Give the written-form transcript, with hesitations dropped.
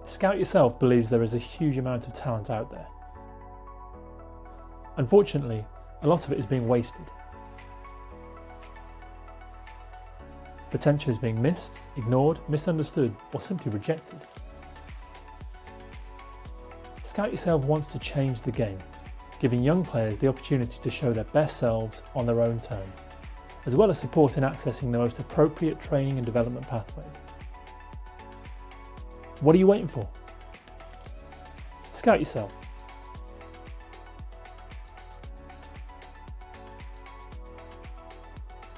Scout Yourself believes there is a huge amount of talent out there. Unfortunately, a lot of it is being wasted. Potential is being missed, ignored, misunderstood, or simply rejected. Scout Yourself wants to change the game, giving young players the opportunity to show their best selves on their own terms, as well as support in accessing the most appropriate training and development pathways. What are you waiting for? Scout Yourself.